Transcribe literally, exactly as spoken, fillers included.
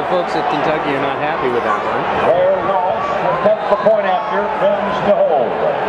the folks at Kentucky are not happy with that one. Where Ross attempts the point after, films to hold.